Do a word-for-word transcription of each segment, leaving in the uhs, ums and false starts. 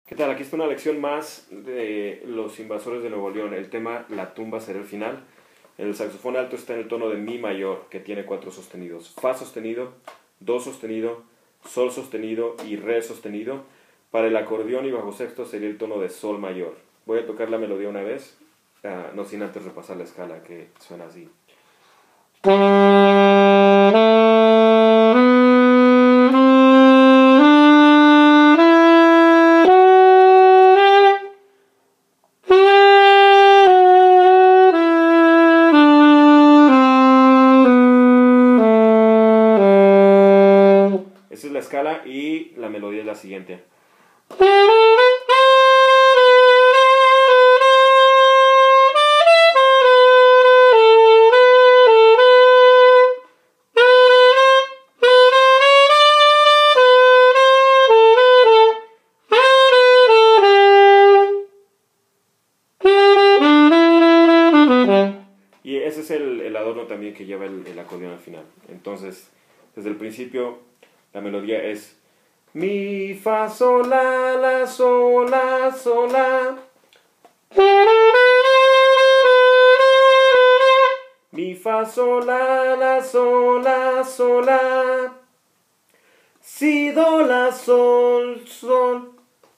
¿Qué tal? Aquí está una lección más de Los Invasores de Nuevo León. El tema La tumba será el final. El saxofón alto está en el tono de Mi mayor, que tiene cuatro sostenidos. Fa sostenido, Do sostenido, Sol sostenido y Re sostenido. Para el acordeón y bajo sexto sería el tono de Sol mayor. Voy a tocar la melodía una vez, uh, no sin antes repasar la escala, que suena así. Esa es la escala y la melodía es la siguiente. Y ese es el, el adorno también que lleva el, el acordeón al final. Entonces, desde el principio, la melodía es Mi, Fa, Sol, La, La, Sol, La, Sol, La. Mi, Fa, Sol, La, La, Sol, La, Sol, La. Si, Do, La, Sol, Sol.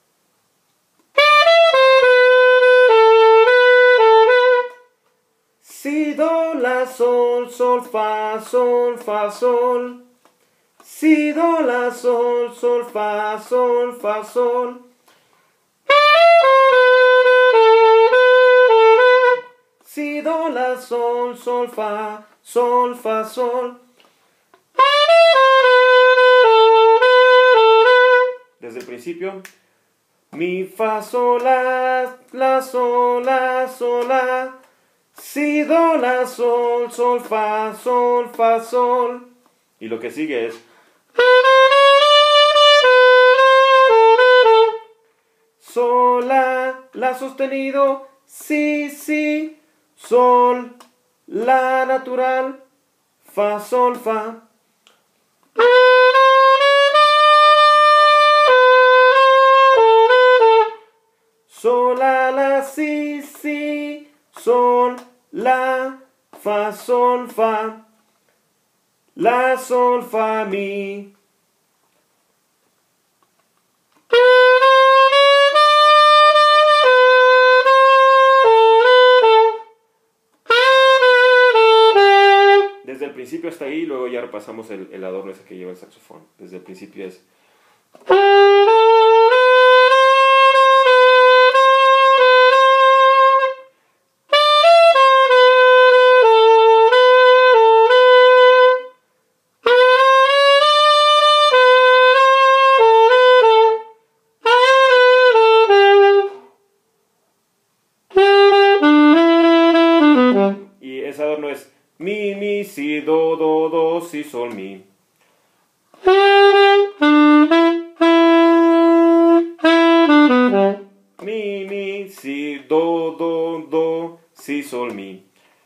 Si, Do, La, Sol, Sol, Fa, Sol, Fa, Sol. Si, Do, La, Sol, Sol, Fa, Sol, Fa, Sol. Si, Do, La, Sol, Sol, Fa, Sol, Fa, Sol. Desde el principio. Mi, Fa, Sol, La, La, Sol, La, Sol, La. Si, Do, La, Sol, Sol, Fa, Sol, Fa, Sol. Y lo que sigue es Sol, La, La sostenido, Si, Si, Sol, La natural, Fa, Sol, Fa. Sol, La, La, Si, Si, Sol, La, Fa, Sol, Fa. La, Sol, Fa, Mi. Desde el principio hasta ahí, luego ya repasamos el, el adorno ese que lleva el saxofón. Desde el principio es y ese adorno es Mi, Mi, Si, Do, Do, Do, Si, Sol, Mi. Mi, Mi, Si, Do, Do, Do, Si, Sol, Mi.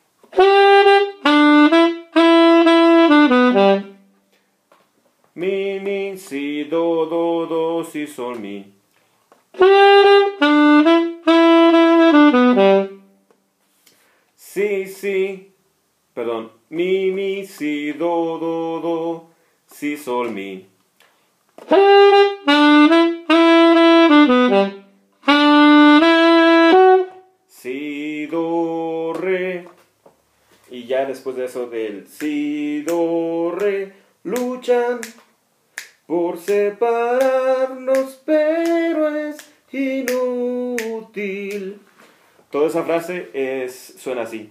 Mi, Mi, Si, Do, Do, Do, Si, Sol, Mi. Si, Si, perdón, Mi, Mi, Si, Do, Do, Do, Si, Sol, Mi. Si, Do, Re. Y ya después de eso del Si, Do, Re, luchan por separarnos, pero es inútil. Toda esa frase es, suena así.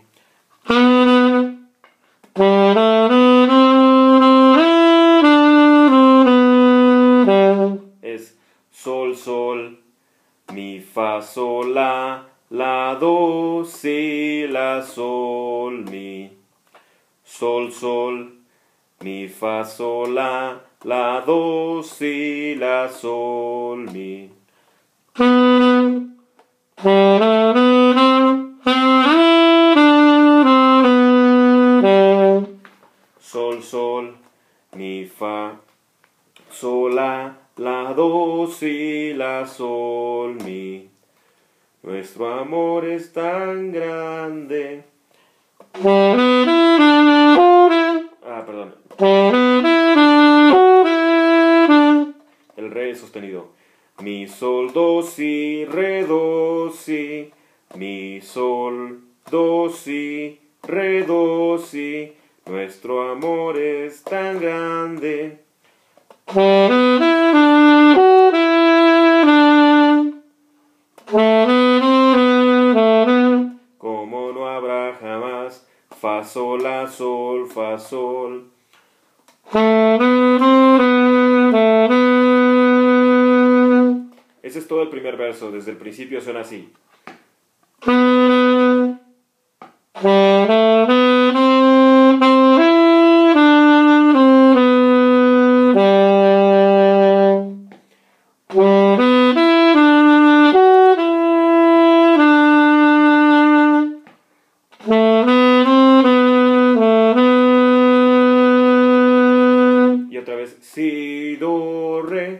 Es Sol, Sol, Mi, Fa, Sol, La, La, Do, Si, La, Sol, Mi. Sol, Sol, Mi, Fa, Sol, La, La, Do, Si, La, Sol, Mi. Sol, Sol, Mi, Fa, Sol, La, La, do, si, la, sol, mi. Nuestro amor es tan grande. Ah, perdón. El re sostenido. Mi, sol, do, si, re, do, si. Mi, sol, do, si, re, do, si. Nuestro amor es tan grande. Como no habrá jamás. Fa, sol, la, sol, fa, sol. Ese es todo el primer verso. Desde el principio suena así. Y otra vez, si, do, re.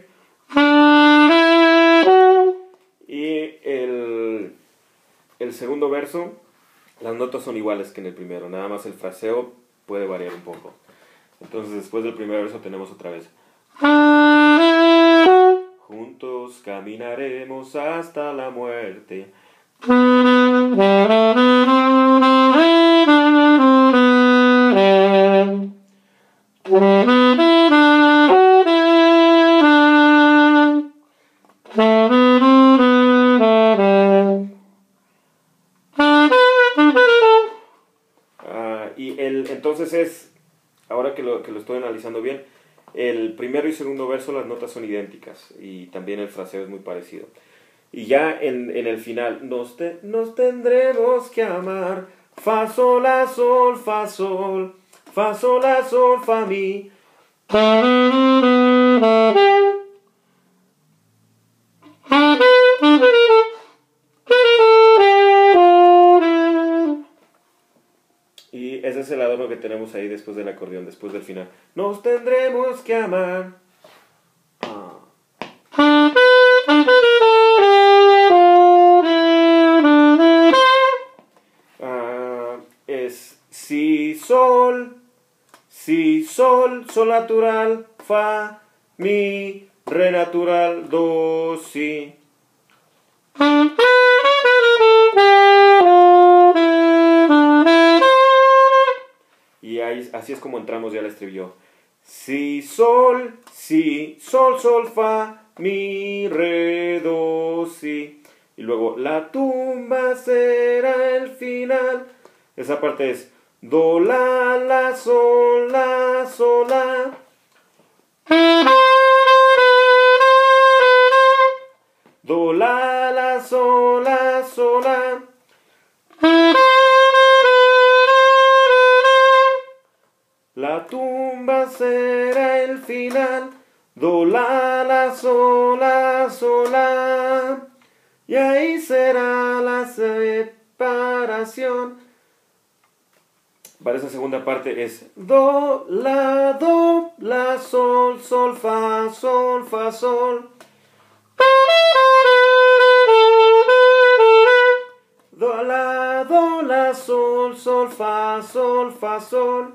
Y el, el segundo verso, las notas son iguales que en el primero, nada más el fraseo puede variar un poco. Entonces después del primer verso tenemos otra vez. Juntos caminaremos hasta la muerte. Ah, y el, entonces es, ahora que lo, que lo estoy analizando bien, el primero y segundo verso las notas son idénticas y también el fraseo es muy parecido. Y ya en, en el final, nos, te, nos tendremos que amar, fa, sol, la, sol, fa, sol, fa, sol, la, sol, fa, mi. Y ese es el adorno que tenemos ahí después del acordeón, después del final. Nos tendremos que amar. Ah. Ah, es si, sol, si, sol, sol natural, fa, mi, re natural, do, si. Y ahí, así es como entramos ya al estribillo. Si, sol, si, sol, sol, fa, mi, re, do, si. Y luego, la tumba será el final. Esa parte es do, la, la, sol, la, sol, la. Do, la, la, sol, la, sol, la. La tumba será el final, do, la, la, sol, la, sol, la. Y ahí será la separación. Para esa segunda parte es do, la, do, la, sol, sol, fa, sol, fa, sol. Do, la, do, la, sol, sol, fa, sol, fa, sol.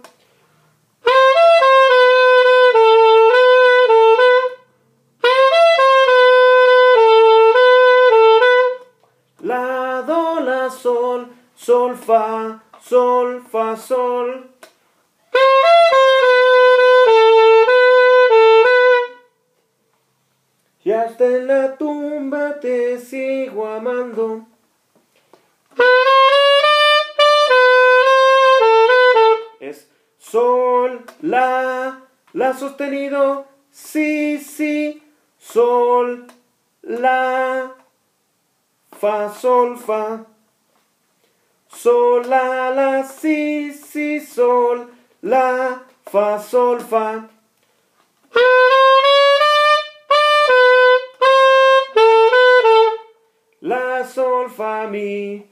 La, do, la, sol, sol, fa, sol, fa, sol. Y hasta en la tumba te sigo amando. Es sol, la, la sostenido, si, si, sol, la, fa, sol, fa, sol, la, la, si, si, sol, la, fa, sol, fa. La, sol, fa, mi.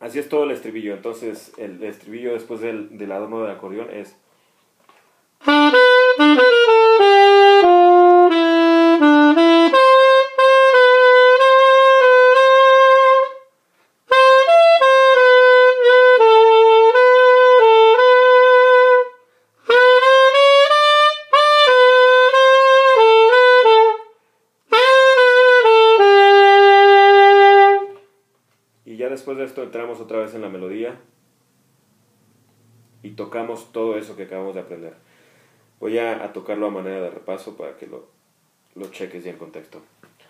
Así es todo el estribillo. Entonces el estribillo después del, del adorno del acordeón es... Y ya después de esto entramos otra vez en la melodía y tocamos todo eso que acabamos de aprender. Voy a, a tocarlo a manera de repaso para que lo, lo cheques ya en contexto.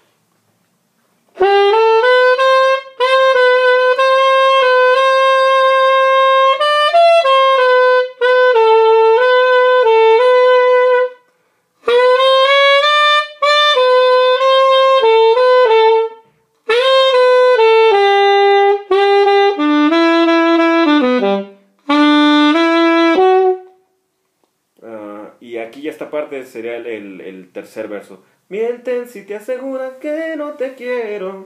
Y aquí ya esta parte sería el, el, el tercer verso. Mienten si te aseguran que no te quiero.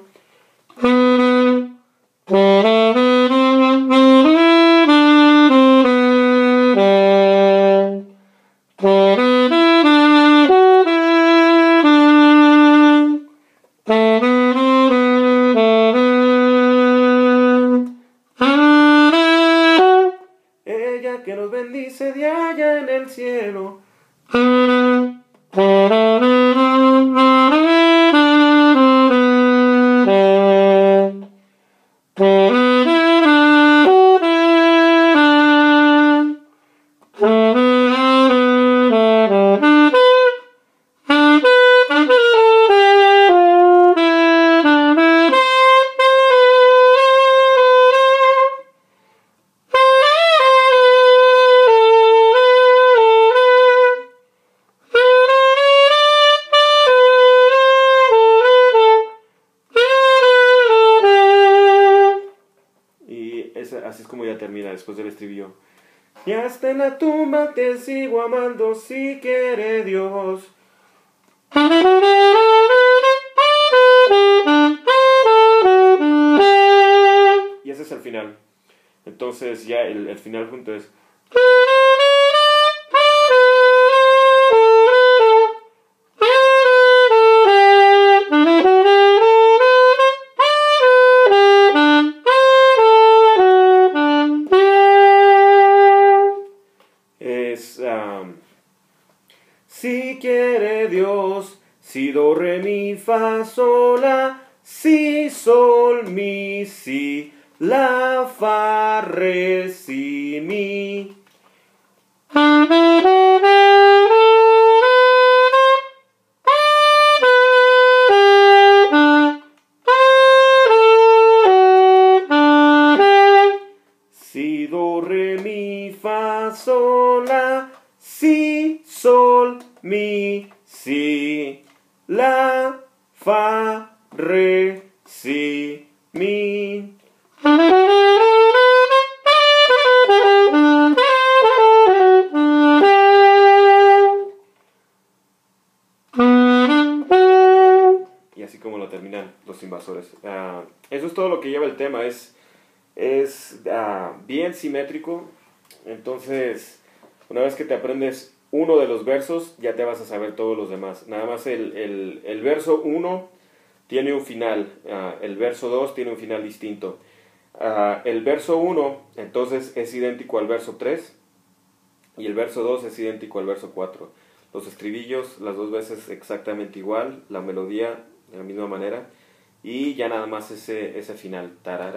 Ella que nos bendice de allá en el cielo. Así es como ya termina después del estribillo. Y hasta en la tumba te sigo amando si quiere Dios. Y ese es el final. Entonces ya el, el final junto es... Es... Um, si quiere Dios, si, do, re, mi, fa, sol, la, si, sol, mi, si, la, fa, re, si, mi. Si, do, re, mi, fa, sol, la, si, sol, mi, si, la, fa, re, si, mi. Y así como lo terminan los invasores. Uh, eso es todo lo que lleva el tema. Es, es uh, bien simétrico. Entonces, una vez que te aprendes uno de los versos, ya te vas a saber todos los demás. Nada más el, el, el verso uno tiene un final. Uh, el verso dos tiene un final distinto. Uh, el verso uno, entonces, es idéntico al verso tres. Y el verso dos es idéntico al verso cuatro. Los estribillos, las dos veces exactamente igual. La melodía, de la misma manera. Y ya nada más ese, ese final.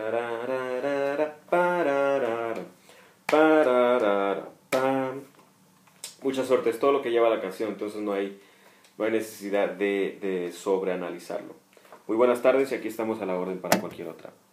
Mucha suerte, es todo lo que lleva la canción. Entonces no hay, no hay necesidad de, de sobreanalizarlo. Muy buenas tardes y aquí estamos a la orden para cualquier otra.